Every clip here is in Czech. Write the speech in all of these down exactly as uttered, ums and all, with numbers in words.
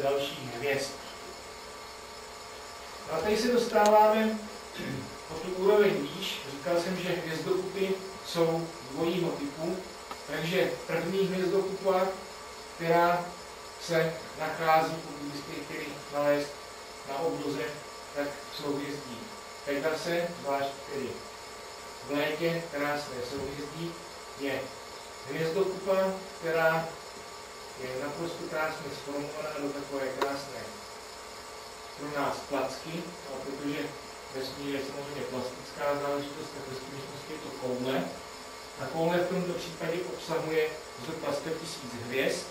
dalších hvězd. A tady se dostáváme o tu úroveň výš. Říkal jsem, že hvězdokupy jsou dvojího typu, takže první hvězdokupa, která se nachází, pokud byste ji chtěli nalézt na obloze, tak souhvězdí Pegase, zvlášť tedy v létě krásné souhvězdí, je hvězdokupa, která je naprosto krásně sformovaná do takové krásné pro nás placky, a protože vesmír je samozřejmě plastická záležitost, tak ve skutečnosti je to koule. A koule v tomto případě obsahuje zhruba sto tisíc hvězd.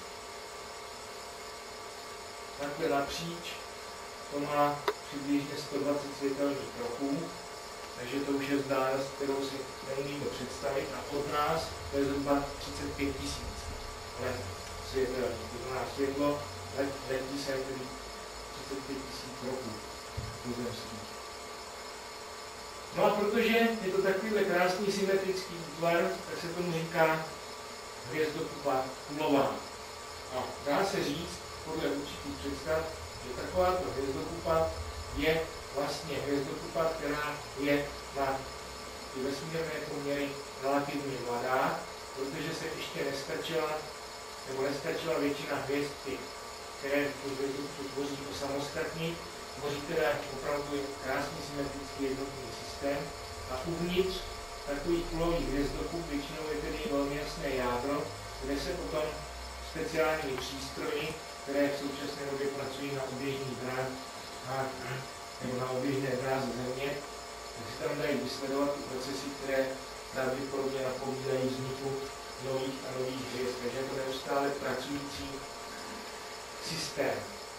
Takhle napříč to má přibližně sto dvacet světelných roků, takže to už je vzdálenost, kterou si neumíme představit. A od nás to je zhruba třicet pět tisíc let světelných. To znamená světlo, let, letí se tedy třicet pět tisíc roků pozemských. No a protože je to takovýhle krásný symetrický útvar, tak se tomu říká hvězdokupa kulová. A dá se říct, podle určitých představ, že takováto hvězdokupa je vlastně hvězdokupa, která je na ty vesmírné poměry relativně mladá, protože se ještě nestačila, nebo nestačila většina hvězd, které tu hvězdokupu tvoří samostatně, tvoří teda opravdu krásný symetrický jednotný systém a uvnitř takových kulových hvězdokup většinou je tedy velmi jasné jádro, kde se potom speciálními přístroji, které v současné době pracují na oběžných dráhách nebo na oběžné dráze Země, tak si tam dají vysledovat ty procesy, které pravděpodobně napovídají vzniku nových a nových hvězd. Takže je to neustále pracující systém.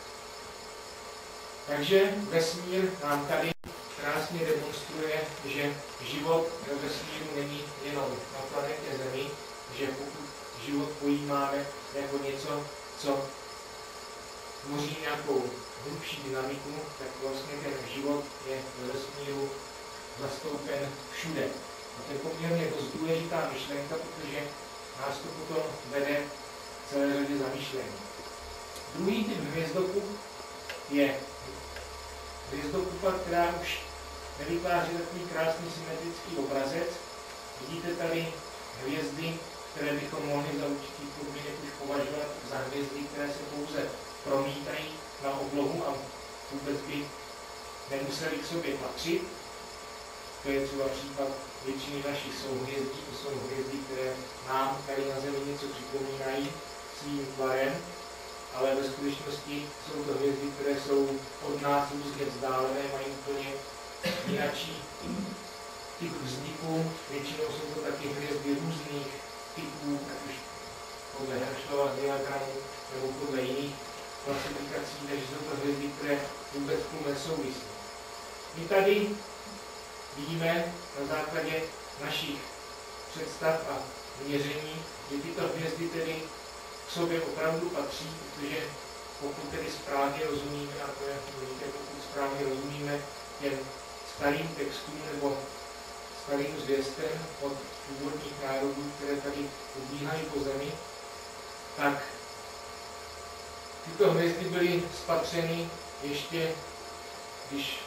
Takže vesmír nám tady krásně demonstruje, že život ve vesmíru není jenom na planetě Zemi, že pokud život pojímáme jako něco, co tvoří nějakou hlubší dynamiku, tak vlastně ten život je ve vesmíru zastoupen všude. A to je poměrně dost důležitá myšlenka, protože nás to potom vede celé řadě zamýšlení. Druhý typ hvězdokup je hvězdokupa, která už nevytváří takový krásný symetrický obrazec. Vidíte tady hvězdy, které bychom mohli za určitých podmínek už považovat za hvězdy, které se pouze promítají na oblohu a vůbec by nemuseli k sobě patřit. To je třeba případ většiny našich souhvězdí. To jsou hvězdy, které nám tady na Zemi něco připomínají svým tvarem, ale ve skutečnosti jsou to hvězdy, které jsou od nás různě vzdálené, mají úplně jináčí typ vzniku. Většinou jsou to taky hvězdy různých typů, ať už podle Herschelova diagramu nebo podle jiných klasifikací, takže jsou to hvězdy, které vůbec spolu nesouvisí. My tady vidíme na základě našich představ a měření, že tyto hvězdy tedy k sobě opravdu patří, protože pokud tedy správně rozumíme, a to je, vidíte, pokud správně rozumíme těm starým textům nebo starým zvěstem od původních národů, které tady ubíhají po Zemi, tak tyto hvězdy byly spatřeny ještě, když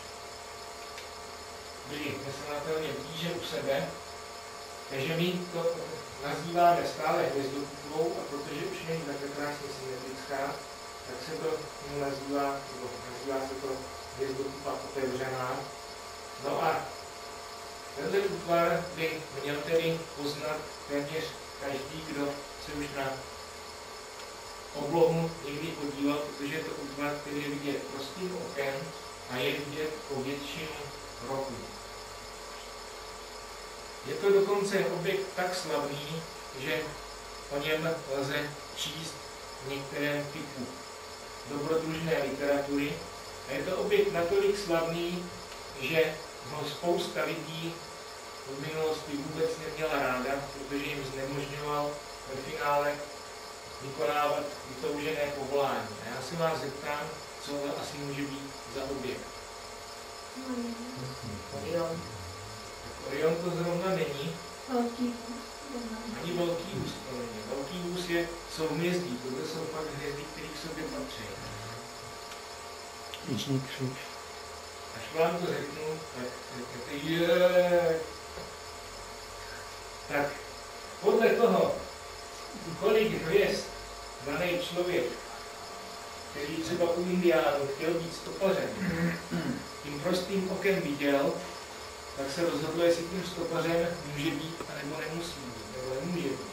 byly nesrovnatelně blíže u sebe, takže my to nazýváme stále hvězdokupou, a protože už není takhle krásně symetrická, tak se to nazývá, nebo nazývá se to hvězdokupa otevřená. No a tenhle útvar by měl tedy poznat téměř každý, kdo se už na oblohu někdy podíval, protože je to útvar, který je vidět prostým okem a je vidět po většinu roku. Je to dokonce objekt tak slavný, že o něm lze číst v některém typu dobrodružné literatury. A je to objekt natolik slavný, že ho spousta lidí v minulosti vůbec neměla ráda, protože jim znemožňoval ve finále vykonávat vytoužené povolání. A já se vás zeptám, co to asi může být za objekt. Orion. Tak Orion to zrovna není. Velký vůz. Ani velký vůz to není. Velký vůz je souhvězdí, tohle jsou fakt hvězdy, které k sobě patří. Jižní kříž. Až vám to řeknu, tak řeknete, je. Tak podle toho, kolik hvězd daný člověk, který třeba u Indiánů chtěl být stopařem, tím prostým okem viděl, tak se rozhodlo, jestli tím stopařem může být, anebo nemusí být, nebo nemůže být.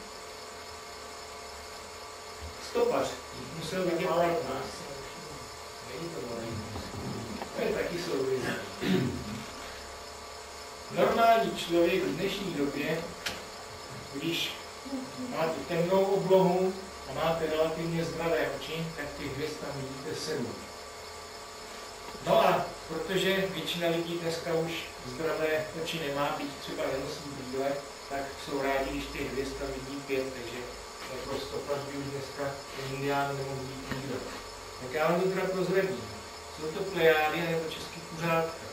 Stopař musel vidět patnáct. Není to malinkost. To je taky souvisí. Normální člověk v dnešní době, když máte temnou oblohu a máte relativně zdravé oči, tak těch hvězd tam vidíte sedm. No a protože většina lidí dneska už zdravé oči nemá, byť třeba nenosí brýle, tak jsou rádi, když těch hvězd tam vidí pět, takže jako stopař by už dneska Indián nemohl být nikdo. Tak já vám to teda prozradím. Jsou to plejády nebo český kuřátka.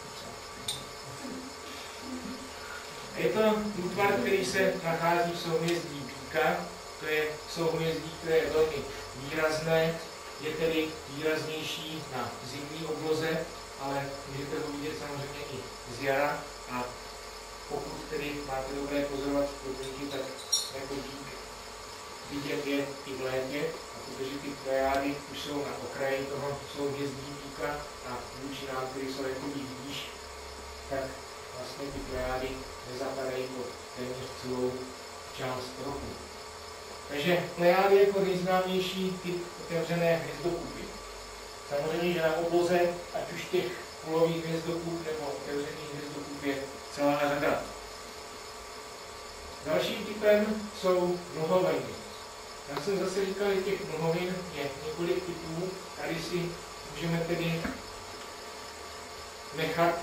Je to útvar, který se nachází v souhvězdí Býka. To je souhvězdí, které je velmi výrazné, je tedy výraznější na zimní obloze, ale můžete ho vidět samozřejmě i z jara a pokud tedy máte dobré pozorovací podmínky, tak jako Bík vidět je i v létě, a protože ty plejády už jsou na okraji toho souhvězdí Býka a vůči nám, které jsou jako výš, tak vlastně ty plejády nezapadají pod téměř celou část roku. Takže plejády jako nejznámější typ otevřené hvězdokupy. Samozřejmě, že na obloze, ať už těch kulových hvězdokup nebo otevřených hvězdokup je celá řada. Dalším typem jsou mlhoviny. Já jsem zase říkal, že těch mlhovin je několik typů. Tady si můžeme tedy nechat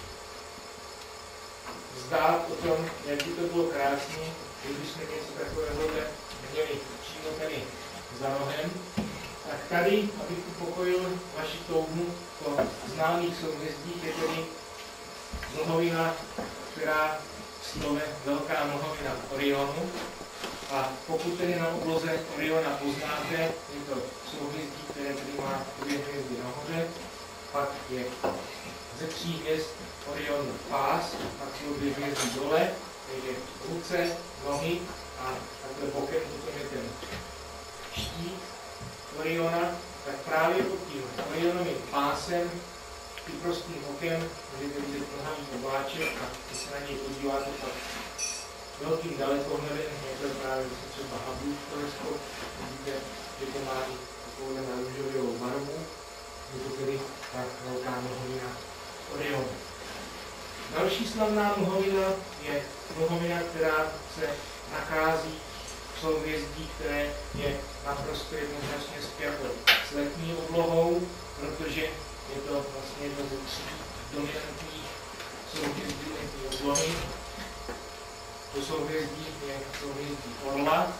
zdát o tom, jak by to bylo krásné, kdybychom něco takového měli přímo tady za rohem. Tak tady, abych upokojil vaši touhu po známých souhvězdích, je tedy mlhovina, která slove Velká mlhovina Orionu. A pokud tedy na obloze Oriona poznáte, je to souhvězdí, které tedy má dvě hvězdy nahoře, pak je ze tří hvězd Orionu pás, pak jsou dvě hvězdy dole, takže ruce, nohy a takhle bokem potom je ten štít Oriona, tak právě pod tím Orionovým pásem tím prostým okem můžete vidět nohavý obláček a když se na něj podíváte pak velkým dalekohledem, jako je právě třeba Hubbleův teleskop, vidíte, že to má i takovou růžovou barvu, je to tedy ta velká mlhovina Orionu. Další slavná mlhovina je mlhovina, která se nachází v souhvězdí, které je naprosto jednoznačně spjato s letní oblohou, protože je to vlastně jedno ze tří dominantních souhvězdí letní oblohy. To souhvězdí je souhvězdí Orla.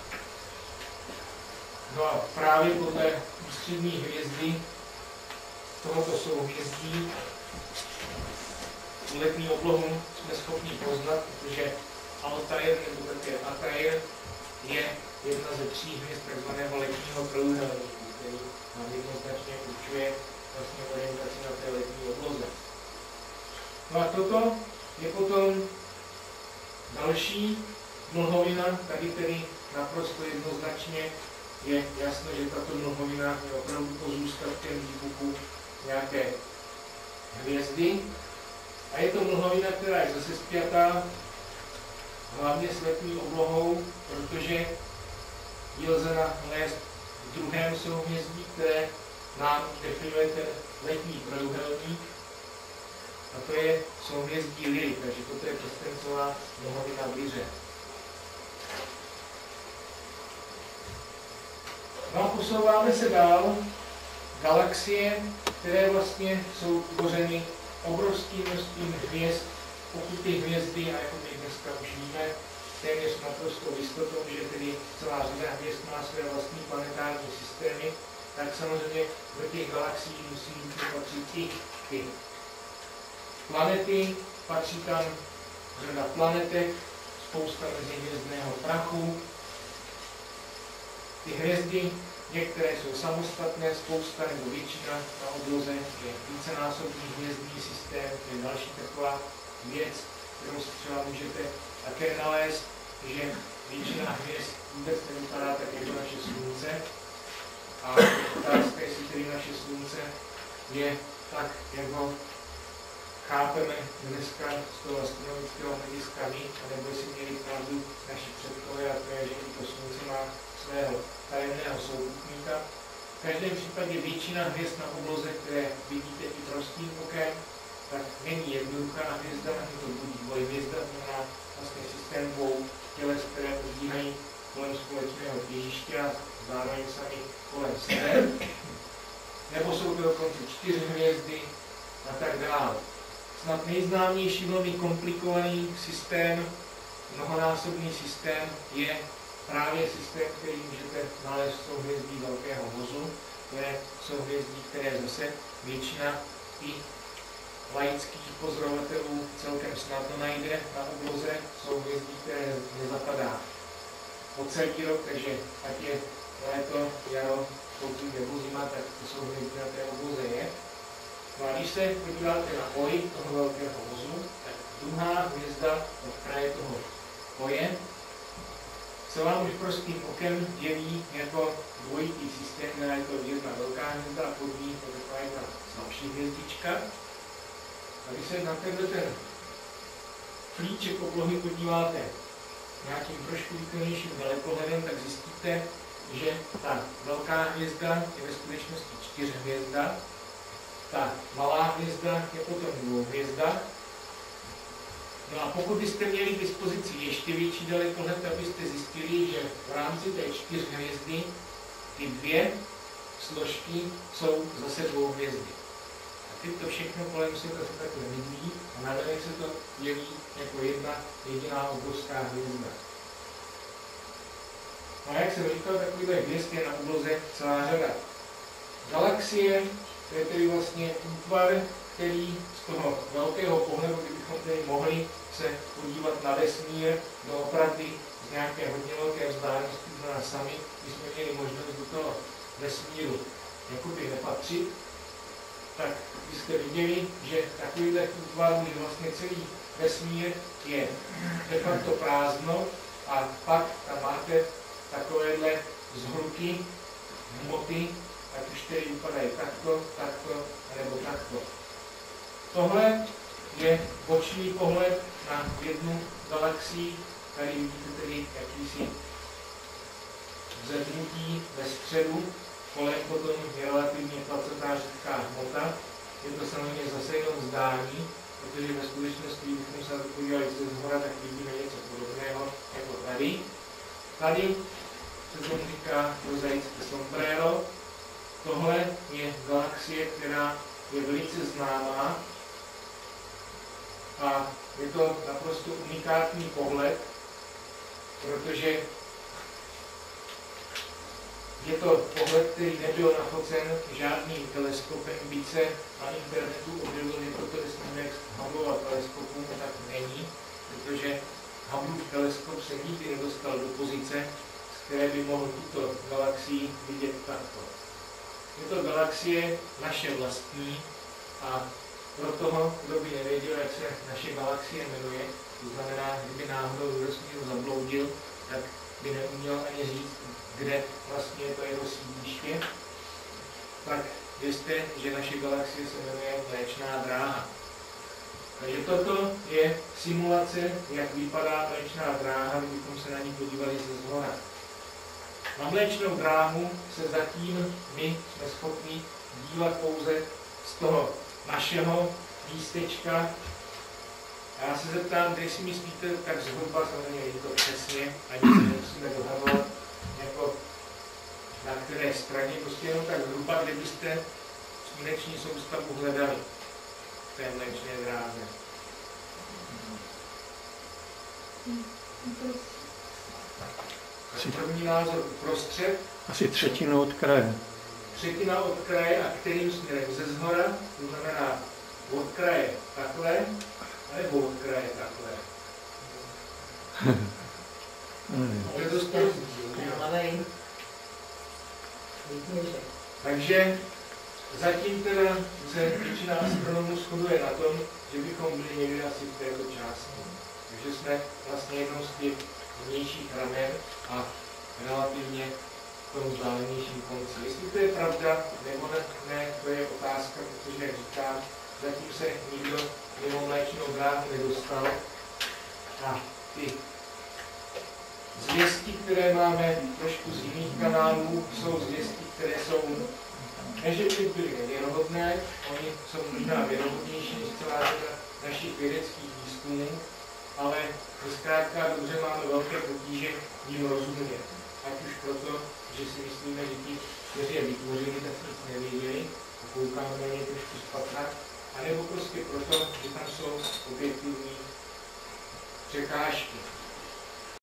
No a právě podle ústřední hvězdy tohoto souhvězdí letní oblohu jsme schopni poznat, protože Altair nebo také Atair je jedna ze tří hvězd takzvaného letního trojúhelníku, který nám jednoznačně určuje vlastně orientaci na té letní obloze. No a toto je potom další mlhovina, tady tedy naprosto jednoznačně je jasné, že tato mlhovina je opravdu pozůstatkem výbuchu nějaké hvězdy. A je to mlhovina, která je zase spjatá hlavně s letní oblohou, protože ji lze nalézt v druhém souhvězdí, které nám definuje ten letní trojúhelník. A to je souhvězdí Lyry, takže toto je prstencová mlhovina Lyře. No a posouváme se dál. Galaxie, které vlastně jsou tvořeny obrovským množstvím hvězd, pokud ty hvězdy, a jako my dneska už víme, téměř naprosto jistotou, že tedy celá řada hvězd má své vlastní planetární systémy, tak samozřejmě do těch galaxií musí patřit i ty planety, patří tam řada planetek, spousta mezihvězdného prachu. Ty hvězdy některé jsou samostatné, spousta nebo většina na obloze je vícenásobný hvězdný systém, to je další taková věc, kterou si třeba můžete také nalézt, že většina hvězd vůbec nevypadá tak jako naše slunce. A otázka, jestli tedy naše slunce je tak, jak ho chápeme dneska z toho astronomického hlediska my, anebo jestli měli pravdu naši předkové, a to je, že i to slunce má svého tajemného souputníka. V každém případě většina hvězd na obloze, které vidíte i prostým okem, tak není jednoduchá hvězda, je to buď dvojhvězda, znamená vlastně systém dvou těles, které probíhají kolem společného těžiště a zároveň sami kolem sebe. Nebo jsou to dokonce čtyři hvězdy a tak dále. Snad nejznámější, velmi komplikovaný systém, mnohonásobný systém je právě systém, který můžete nalézt v souhvězdí Velkého vozu. To je souhvězdí, které zase většina i laických pozorovatelů celkem snadno najde na obloze, souhvězdí, které nezapadá po celý rok, takže ať je léto, jaro, podzim nebo zima, tak to souhvězdí na té obloze je. No a když se podíváte na oj toho Velkého vozu, tak druhá hvězda od kraje toho oje se vám už prostým okem jeví jako dvojitý systém, která je to jedna velká hvězda a pod ní je taková jedna slabší hvězdička. A když se na tenhle ten flíček oblohy podíváte nějakým trošku výkonnějším dalekohledem, tak zjistíte, že ta velká hvězda je ve skutečnosti čtyřhvězda, ta malá hvězda je potom dvouhvězda. No a pokud byste měli k dispozici ještě větší dalekohled, tak byste zjistili, že v rámci té čtyřhvězdy ty dvě složky jsou zase dvouhvězdy. A teď to všechno kolem světa se takhle vidí a navenek se to jeví jako jedna jediná obrovská hvězda. No a jak jsem říkal, takovýhle hvězd je na obloze celá řada. Galaxie, to je tedy vlastně útvar, který z toho velkého pohledu, kdybychom tedy mohli se podívat na vesmír doopravdy z nějaké hodně velké vzdálenosti, to nás sami, když jsme měli možnost do toho vesmíru jakoby nepatřit, tak byste viděli, že takovýhle útvar, že vlastně celý vesmír je de facto prázdno a pak tam máte takovéhle zhluky hmoty, ať už tedy vypadají takto, takto, nebo takto. Tohle je boční pohled na jednu galaxii. Tady vidíte tedy jakýsi vzedmutí ve středu, kolem potom je relativně placatá řidká hmota. Je to samozřejmě zase jenom zdání, protože ve skutečnosti, když se na to podívali ze zhora, tak vidíme něco podobného jako tady. Tady se tomu říká prozaické sombrero. Tohle je galaxie, která je velice známá a je to naprosto unikátní pohled, protože je to pohled, který nebyl nachocen žádným teleskopem, byť se na internetu objevil, že toto je snímek z Hubbleova teleskopu, tak není, protože Hubbleův teleskop se nikdy nedostal do pozice, z které by mohl tuto galaxii vidět takto. Je to galaxie naše vlastní a pro toho, kdo by nevěděl, jak se naše galaxie jmenuje, to znamená, kdyby náhodou do vesmíru zabloudil, tak by neuměl ani říct, kde vlastně je to jeho sídliště, tak vězte, že naše galaxie se jmenuje Mléčná dráha. Takže toto je simulace, jak vypadá Mléčná dráha, kdybychom se na ní podívali ze zhora. Na Mléčnou dráhu se zatím my jsme schopni dívat pouze z toho našeho místečka. A já se zeptám, kde si myslíte, tak zhruba, samozřejmě je to přesně, ani se nemusíme dohadovat, jako na které straně, prostě jenom tak zhruba, kde byste sluneční soustavu hledali v té Mléčné dráze. Asi první názor uprostřed. Asi třetinu od kraje. Třetina od kraje a kterým směrem ze zhora, to znamená od kraje takhle, nebo od kraje takhle. To je dost rozdíl. Takže zatím teda se většina astronomů shoduje na tom, že bychom byli někde asi v této části. Takže jsme vlastně jednou z těch vnějších ramen a relativně v tom vzdálenějším konci. Jestli to je pravda nebo ne, ne, to je otázka, protože, jak říkám, zatím se nikdo mimo mléčnou dráhu nedostal. A ty zvěsti, které máme trošku z jiných kanálů, jsou zvěsti, které jsou, ne že by byly nevěrohodné, oni jsou možná věrohodnější než celá řada našich vědeckých výzkumů, ale my zkrátka dobře máme velké potíže jim rozumět. Ať už proto, že si myslíme, že ti, kteří je vytvořili, tak nic nevěděli a koukáme na ně trošku spatra, anebo prostě proto, že tam jsou objektivní překážky.